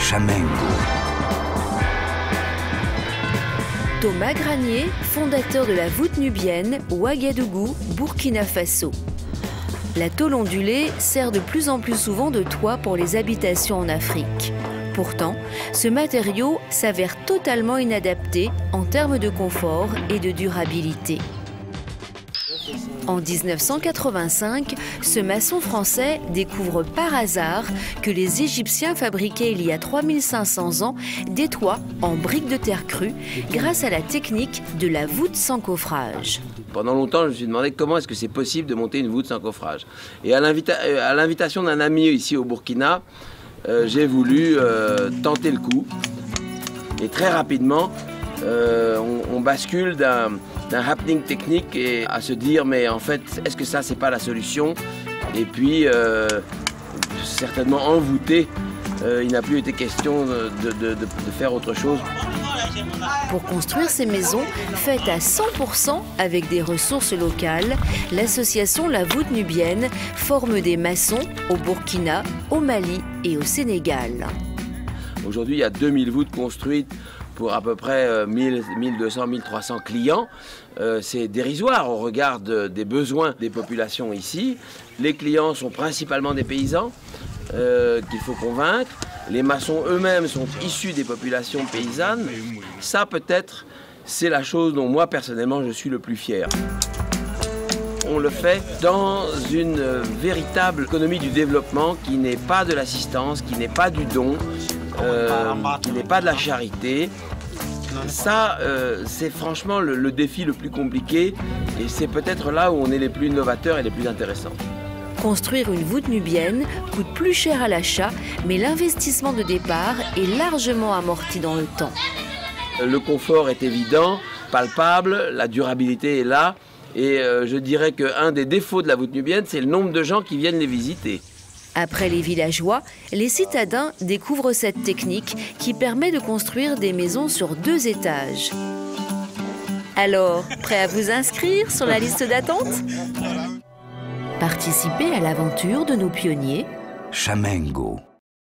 Chamengo. Thomas Granier, fondateur de la voûte nubienne, Ouagadougou, Burkina Faso. La tôle ondulée sert de plus en plus souvent de toit pour les habitations en Afrique. Pourtant, ce matériau s'avère totalement inadapté en termes de confort et de durabilité. En 1985, ce maçon français découvre par hasard que les Égyptiens fabriquaient il y a 3500 ans des toits en briques de terre crue grâce à la technique de la voûte sans coffrage. Pendant longtemps, je me suis demandé comment est-ce que c'est possible de monter une voûte sans coffrage. Et à l'invitation d'un ami ici au Burkina, j'ai voulu tenter le coup. Et très rapidement, on bascule d'un happening technique et à se dire mais en fait est-ce que ça c'est pas la solution, et puis certainement envoûté, il n'a plus été question de faire autre chose. Pour construire ces maisons faites à 100% avec des ressources locales, l'association La Voûte Nubienne forme des maçons au Burkina, au Mali et au Sénégal. Aujourd'hui il y a 2000 voûtes construites pour à peu près 1200, 1300 clients. C'est dérisoire au regard des besoins des populations ici. Les clients sont principalement des paysans qu'il faut convaincre. Les maçons eux-mêmes sont issus des populations paysannes. Ça, peut-être, c'est la chose dont moi, personnellement, je suis le plus fier. On le fait dans une véritable économie du développement qui n'est pas de l'assistance, qui n'est pas du don, qui n'est pas de la charité. Ça, c'est franchement le défi le plus compliqué, et c'est peut-être là où on est les plus novateurs et les plus intéressants. Construire une voûte nubienne coûte plus cher à l'achat, mais l'investissement de départ est largement amorti dans le temps. Le confort est évident, palpable, la durabilité est là, et je dirais qu'un des défauts de la voûte nubienne, c'est le nombre de gens qui viennent les visiter. Après les villageois, les citadins découvrent cette technique qui permet de construire des maisons sur 2 étages. Alors, prêt à vous inscrire sur la liste d'attente ? Participez à l'aventure de nos pionniers. Chamengo.